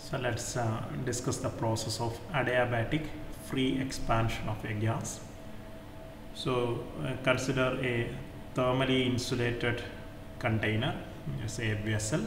So let's discuss the process of adiabatic free expansion of a gas. So consider a thermally insulated container, say a vessel,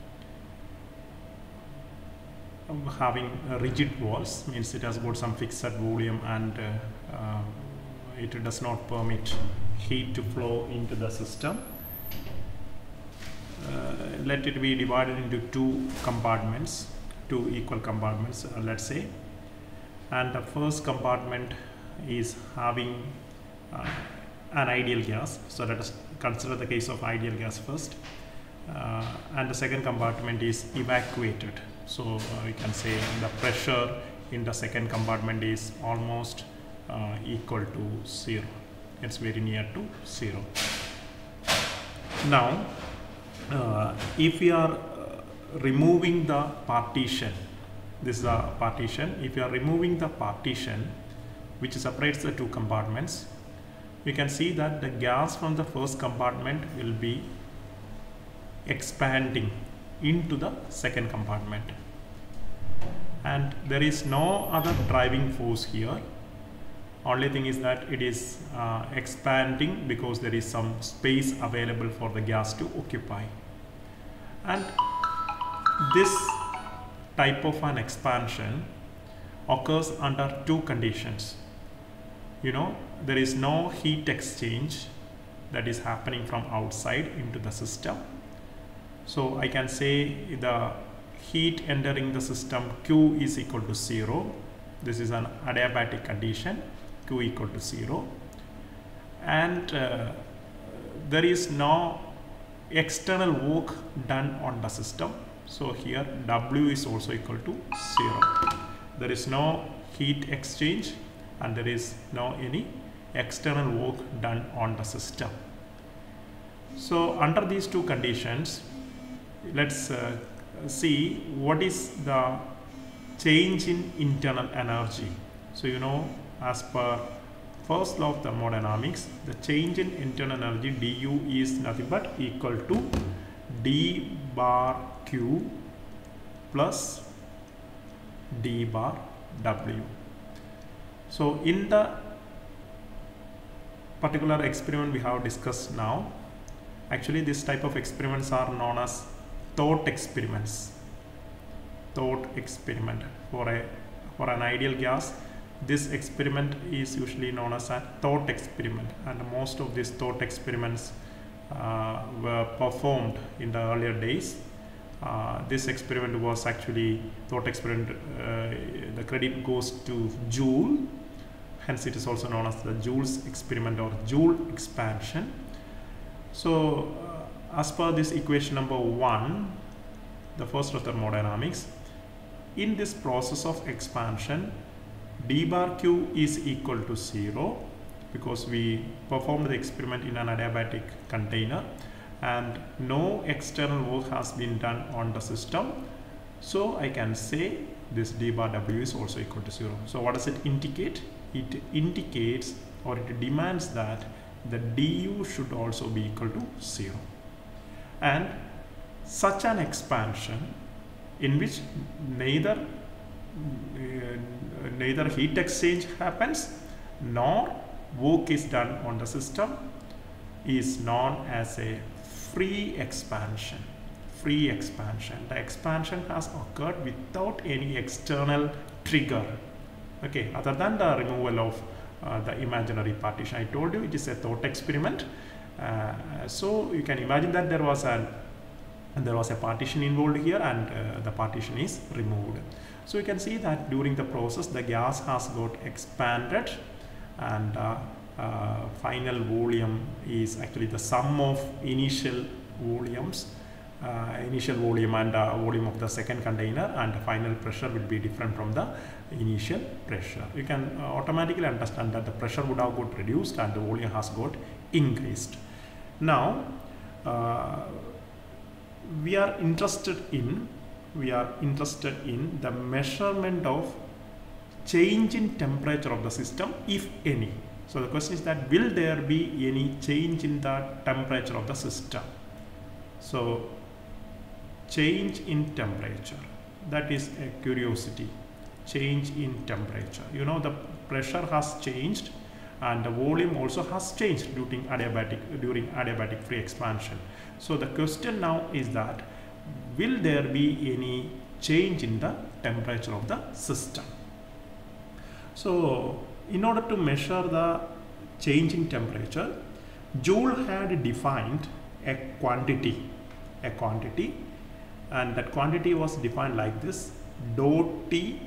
having rigid walls, means it has got some fixed volume and it does not permit heat to flow into the system. Let it be divided into two compartments, two equal compartments, let's say, and the first compartment is having an ideal gas. So let us consider the case of ideal gas first, and the second compartment is evacuated. So we can say the pressure in the second compartment is almost equal to 0. It's very near to 0. Now if we are removing the partition, this is the partition. If you are removing the partition which separates the two compartments, we can see that the gas from the first compartment will be expanding into the second compartment, and there is no other driving force here. Only thing is that it is expanding because there is some space available for the gas to occupy. And this type of an expansion occurs under two conditions. There is no heat exchange that is happening from outside into the system. So I can say the heat entering the system Q is equal to 0. This is an adiabatic condition, Q equal to 0, and there is no external work done on the system. So here W is also equal to 0. There is no heat exchange and there is no any external work done on the system. So under these two conditions, let's see what is the change in internal energy. So as per first law of thermodynamics, the change in internal energy du is nothing but equal to d bar q plus d bar w. So in the particular experiment we have discussed now, actually this type of experiments are known as thought experiments. Thought experiment for an ideal gas. This experiment is usually known as a thought experiment, and most of these thought experiments were performed in the earlier days. This experiment was actually thought experiment. The credit goes to Joule, hence it is also known as the Joule's experiment or Joule expansion. So as per this equation number 1, the first of thermodynamics, in this process of expansion, d bar q is equal to 0 because we performed the experiment in an adiabatic container and no external work has been done on the system. So I can say this d bar w is also equal to 0. So what does it indicate? It indicates, or it demands, that the du should also be equal to 0. And such an expansion in which neither heat exchange happens nor work is done on the system is known as a free expansion. Free expansion. The expansion has occurred without any external trigger, okay, other than the removal of the imaginary partition. I told you it is a thought experiment. So you can imagine that there was a partition involved here, and the partition is removed. So you can see that during the process the gas has got expanded, and final volume is actually the sum of initial volumes, initial volume and volume of the second container, and the final pressure will be different from the initial pressure. You can automatically understand that the pressure would have got reduced and the volume has got increased. Now we are interested in the measurement of change in temperature of the system, if any. So the question is that will there be any change in the temperature of the system? So change in temperature. that is a curiosity. Change in temperature. You know, the pressure has changed and the volume also has changed during adiabatic free expansion. So the question now is that, will there be any change in the temperature of the system? So in order to measure the change in temperature, Joule had defined a quantity, and that quantity was defined like this: dou T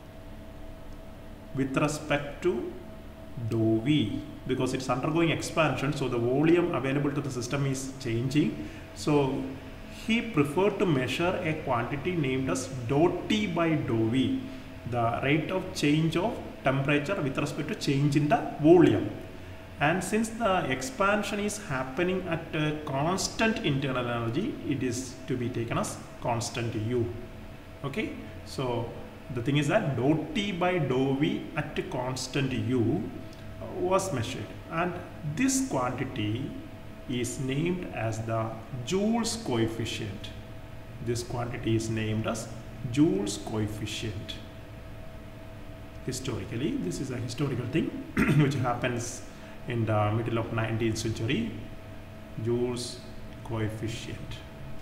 with respect to dou V, because it's undergoing expansion, so the volume available to the system is changing. So he preferred to measure a quantity named as dou T by dou V, the rate of change of temperature with respect to change in the volume. And since the expansion is happening at a constant internal energy, it is to be taken as constant U. Okay, so the thing is that dou T by dou V at a constant U was measured, and this quantity is named as the Joule's coefficient. This quantity is named as Joule's coefficient. Historically, this is a historical thing which happens in the middle of 19th century. Joule's coefficient.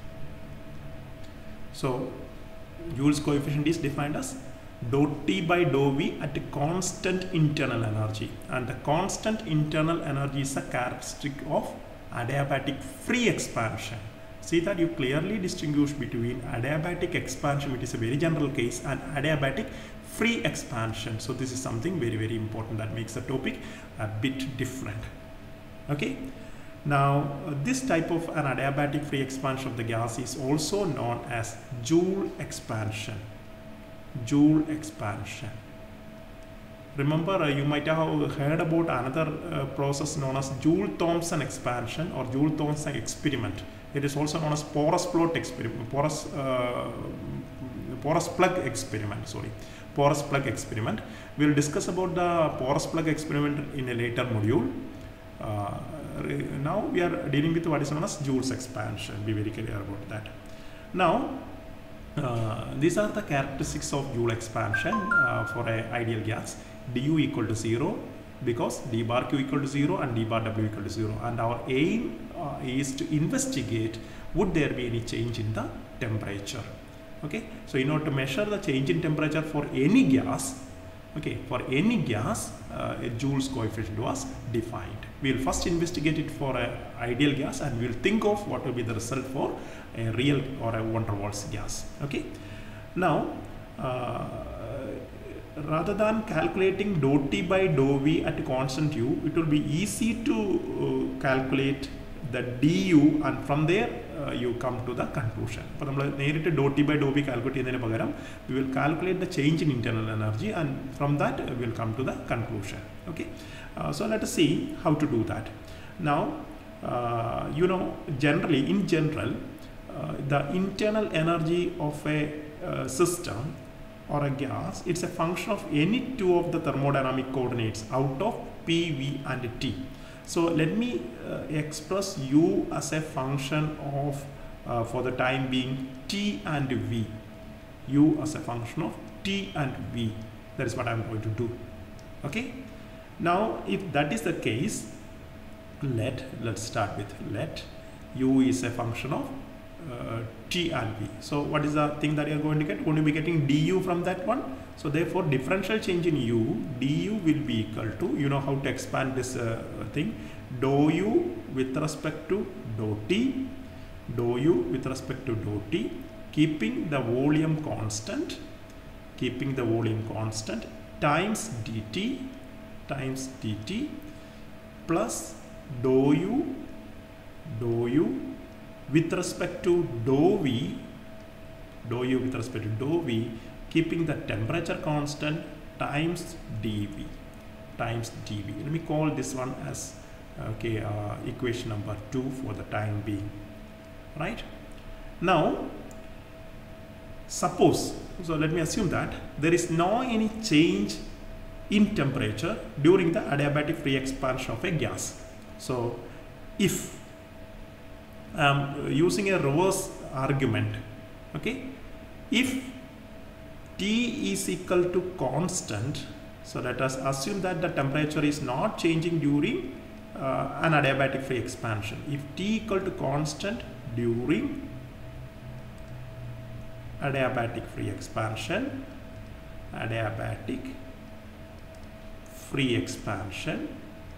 So Joule's coefficient is defined as dou T by dou V at a constant internal energy, and the constant internal energy is a characteristic of adiabatic free expansion. See that you clearly distinguish between adiabatic expansion, which is a very general case, and adiabatic free expansion. So this is something very, very important that makes the topic a bit different. Okay, now this type of an adiabatic free expansion of the gas is also known as Joule expansion. Joule expansion. Remember, you might have heard about another process known as Joule-Thomson expansion or Joule-Thomson experiment. It is also known as porous plot experiment, porous plug experiment. Sorry, porous plug experiment. We will discuss about the porous plug experiment in a later module. Now we are dealing with what is known as Joule's expansion. Be very clear about that. Now, these are the characteristics of Joule expansion for an ideal gas. du equal to 0 because d bar q equal to 0 and d bar w equal to 0, and our aim is to investigate would there be any change in the temperature. Okay, so in order to measure the change in temperature for any gas, okay, for any gas, a Joule's coefficient was defined. We will first investigate it for an ideal gas, and we will think of what will be the result for a real or a van der Waals gas. Okay, now rather than calculating dou T by dou V at a constant U, it will be easy to calculate the du, and from there you come to the conclusion. For example, dou T by dou V calculate, we will calculate the change in internal energy, and from that we will come to the conclusion. Okay, so let us see how to do that. Now, you know, generally, in general, the internal energy of a system or a gas, it's a function of any two of the thermodynamic coordinates out of P, V and T. So let me express U as a function of, for the time being, T and V. U as a function of T and V. That is what I am going to do. Okay. Now, if that is the case, let's start with let U is a function of T and V. So what is the thing that you are going to get? Going to be getting du from that one. So therefore, differential change in U, du will be equal to, you know how to expand this thing, dou U with respect to dou T, dou U with respect to dou T, keeping the volume constant, times dt plus dou U with respect to dou V, keeping the temperature constant times dV. Let me call this one as equation number 2 for the time being. Right? Now, suppose, so let me assume that there is no any change in temperature during the adiabatic free expansion of a gas. So, if using a reverse argument, okay, if T is equal to constant, so let us assume that the temperature is not changing during an adiabatic free expansion. If T equal to constant during adiabatic free expansion, adiabatic free expansion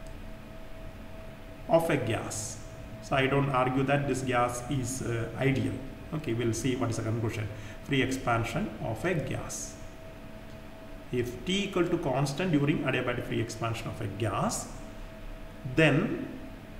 of a gas. So I don't argue that this gas is ideal. Okay, we'll see what is the conclusion. Free expansion of a gas. If T equal to constant during adiabatic free expansion of a gas, then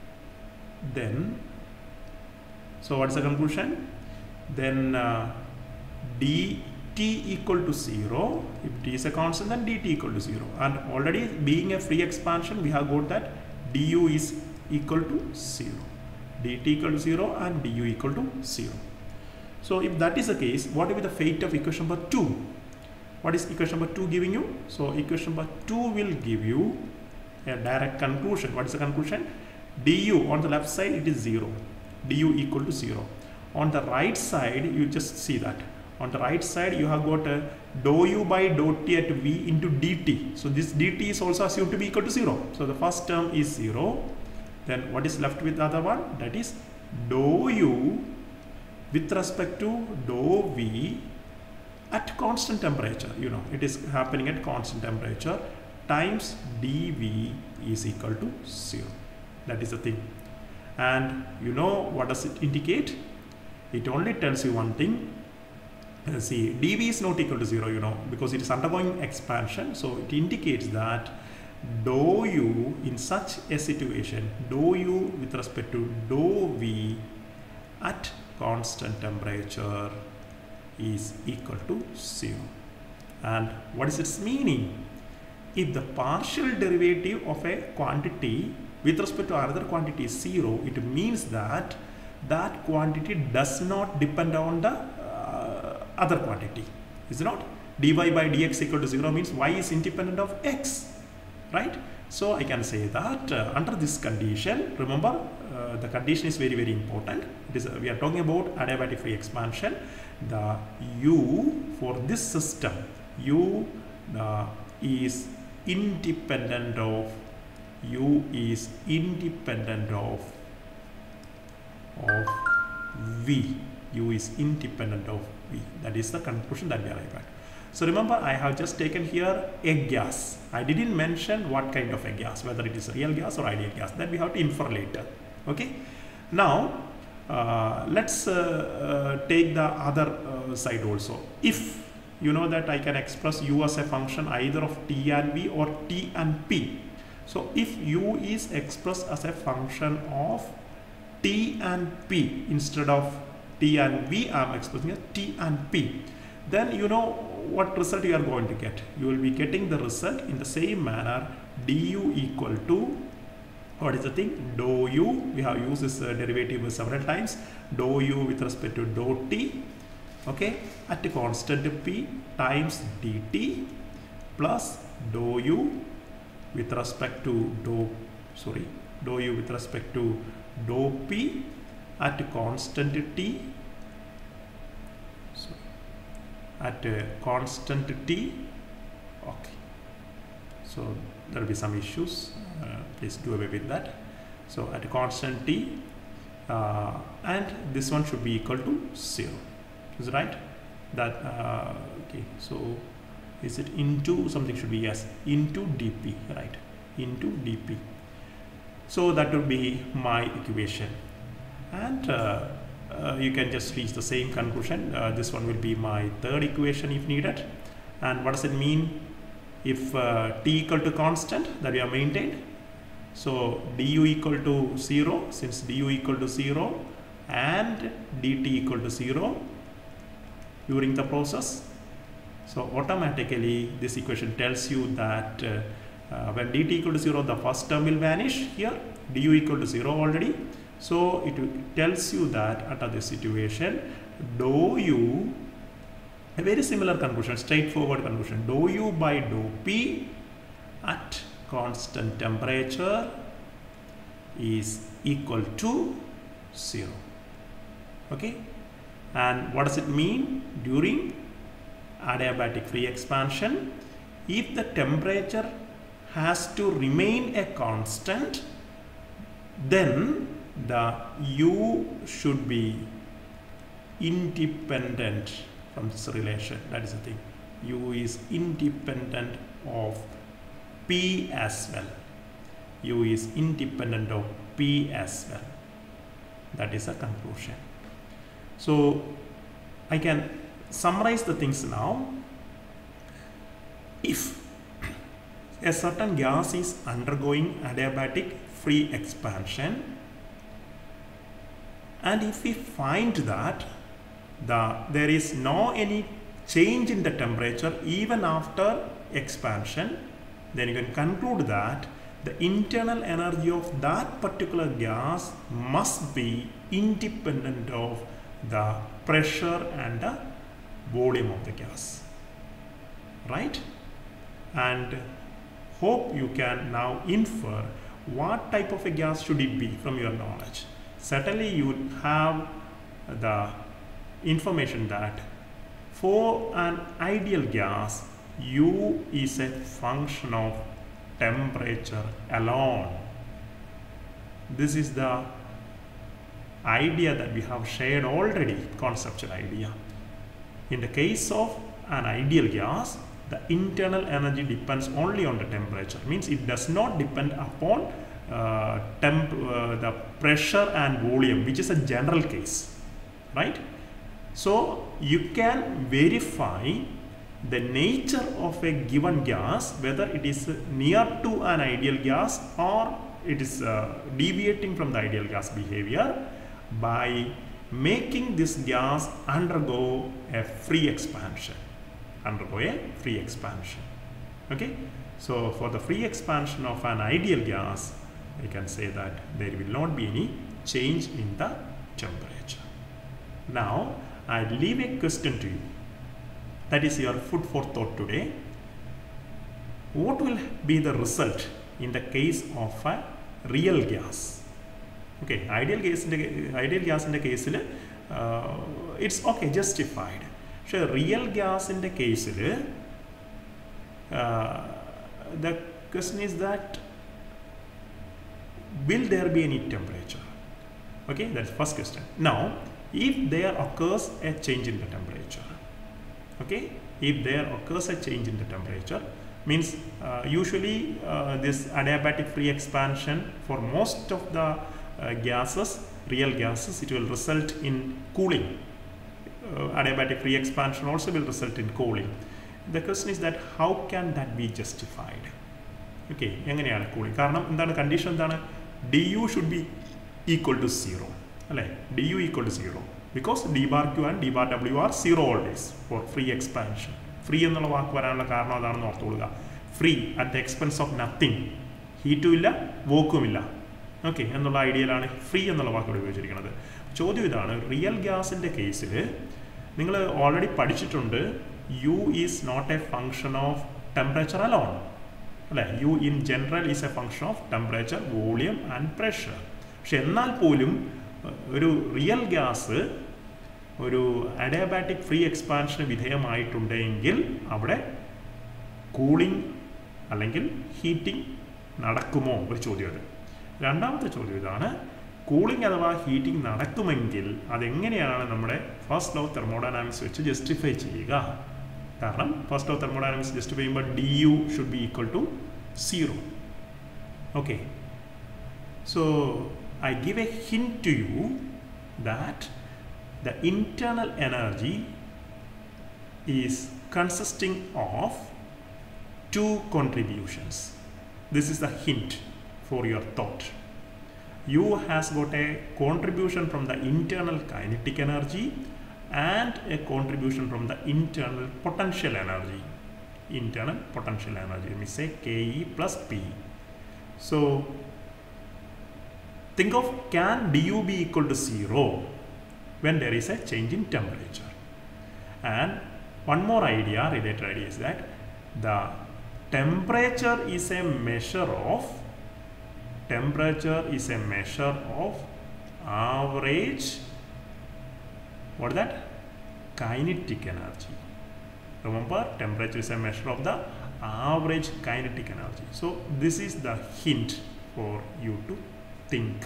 so what is the conclusion? Then dt equal to 0. If T is a constant, then dt equal to 0. And already being a free expansion, we have got that du is equal to 0. dt equal to 0 and du equal to 0. So if that is the case, what will be the fate of equation number 2? What is equation number 2 giving you? So equation number 2 will give you a direct conclusion. What is the conclusion? Du on the left side, it is 0. Du equal to 0. On the right side, you just see that. On the right side, you have got a dou u by dou t at v into dt. So this dt is also assumed to be equal to 0. So the first term is 0. Then what is left with the other one? That is dou u with respect to dou v at constant temperature. You know, it is happening at constant temperature times dv is equal to 0. That is the thing. And you know what does it indicate? It only tells you one thing. See, dv is not equal to 0, you know, because it is undergoing expansion. So it indicates that dou u in such a situation, dou u with respect to dou v at constant temperature is equal to 0. And what is its meaning? If the partial derivative of a quantity with respect to another quantity is 0, it means that that quantity does not depend on the other quantity. Is it not? dy by dx equal to 0 means y is independent of x, right? So I can say that under this condition, remember the condition is very, very important. It is we are talking about adiabatic free expansion. The u for this system, u is independent of v. U is independent of v. That is the conclusion that we arrive at. So remember, I have just taken here a gas. I didn't mention what kind of a gas, whether it is real gas or ideal gas. That we have to infer later. Okay. Now let's take the other side also. If you know that I can express u as a function either of t and v or t and p. So if u is expressed as a function of t and p instead of t and v, I am expressing as t and p. Then you know what result you are going to get. You will be getting the result in the same manner. Du equal to, what is the thing? Dou u. We have used this derivative several times. Dou u with respect to dou t, okay, at a constant p times dt plus dou u with respect to dou u with respect to dou p at a constant t, at a constant t. Okay, so there will be some issues, please do away with that. So at a constant t, and this one should be equal to 0. Is right? That okay, so is it into something? Should be yes, into dp, right? Into dp. So that would be my equation, and you can just reach the same conclusion. This one will be my third equation if needed. And what does it mean if t equal to constant that we have maintained? So du equal to 0, since du equal to 0 and dt equal to 0 during the process. So automatically this equation tells you that when dt equal to 0, the first term will vanish here, du equal to 0 already. So it tells you that under this situation, dou u, a very similar conclusion, straightforward conclusion, dou u by dou p at constant temperature is equal to 0. Okay, and what does it mean? During adiabatic free expansion, if the temperature has to remain a constant, then the U should be independent from this relation. That is the thing. U is independent of P as well. U is independent of P as well. That is a conclusion. So I can summarize the things now. If a certain gas is undergoing adiabatic free expansion, and if we find that there is no any change in the temperature even after expansion, then you can conclude that the internal energy of that particular gas must be independent of the pressure and the volume of the gas, right? And hope you can now infer what type of a gas should it be from your knowledge. Certainly you have the information that for an ideal gas, U is a function of temperature alone. This is the idea that we have shared already, conceptual idea. In the case of an ideal gas, the internal energy depends only on the temperature, means it does not depend upon the pressure and volume, which is a general case, right? So you can verify the nature of a given gas, whether it is near to an ideal gas or it is deviating from the ideal gas behavior, by making this gas undergo a free expansion. Okay, so for the free expansion of an ideal gas, we can say that there will not be any change in the temperature. Now I leave a question to you. That is your food for thought today. What will be the result in the case of a real gas? Okay, ideal gas in the case, it's okay, justified. So real gas in the case, the question is that will there be any temperature? Okay, that's first question. Now, if there occurs a change in the temperature, okay, if there occurs a change in the temperature, means usually this adiabatic free expansion for most of the gases, real gases, it will result in cooling. Adiabatic free expansion also will result in cooling. The question is that how can that be justified? Okay, എങ്ങനെയാണ് cooling? കാരണം എന്താണ് condition എന്താണ്? du should be equal to 0. അല്ലേ? du equal to 0. Because d bar q and d bar w are 0 always for free expansion. Free എന്നുള്ള വാക്ക് വരാനുള്ള കാരണം അതാണെന്ന് ഓർത്തുകൊള്ളുക. Free at the expense of nothing. ഹീറ്റും ഇല്ല, വോക്കും ഇല്ല. ഓക്കെ, എന്നുള്ള ഐഡിയയിലാണ് ഫ്രീ എന്നുള്ള വാക്കോട് ഉപയോഗിച്ചിരിക്കുന്നത്. ചോദ്യം ഇതാണ്, റിയൽ ഗ്യാസിൻ്റെ കേസിൽ നിങ്ങൾ ഓൾറെഡി പഠിച്ചിട്ടുണ്ട്, U is not a function of temperature alone അല്ലേ. U in general is a function of temperature, volume and pressure. പക്ഷെ എന്നാൽ പോലും ഒരു റിയൽ ഗ്യാസ് ഒരു അഡിയാബാറ്റിക് ഫ്രീ എക്സ്പാൻഷന് വിധേയമായിട്ടുണ്ടെങ്കിൽ അവിടെ കൂളിംഗ് അല്ലെങ്കിൽ ഹീറ്റിംഗ് നടക്കുമോ ഒരു ചോദ്യം അത്. രണ്ടാമത്തെ ചോദ്യം ഇതാണ്, കൂളിംഗ് അഥവാ ഹീറ്റിംഗ് നടക്കുമെങ്കിൽ അതെങ്ങനെയാണ് നമ്മുടെ ഫസ്റ്റ് ലോ തെർമോഡൈനാമിക്സ് വെച്ച് ജസ്റ്റിഫൈ ചെയ്യുക? കാരണം ഫസ്റ്റ് ലോ തെർമോഡൈനാമിക്സ് ജസ്റ്റിഫൈ ചെയ്യുമ്പോൾ D U should be equal to 0. Okay, so I give a hint to you that the internal energy is consisting of two contributions. This is the hint for your thought. U has got a contribution from the internal kinetic energy and a contribution from the internal potential energy. Internal potential energy, let me say Ke plus P. So think of, can du be equal to 0 when there is a change in temperature? And one more idea, related idea, is that the temperature is a measure of average, what is that? Kinetic energy, Remember, temperature is a measure of the average kinetic energy. So this is the hint for you to think.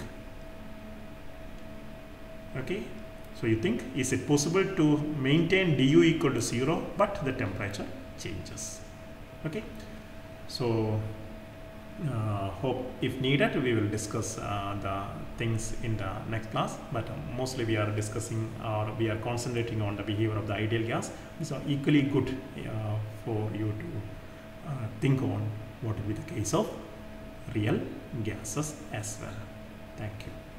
Okay, so you think, is it possible to maintain du equal to 0 but the temperature changes? Okay, so hope if needed we will discuss the things in the next class, but mostly we are discussing or we are concentrating on the behavior of the ideal gas. These are equally good for you to think on what will be the case of real gases as well. Thank you.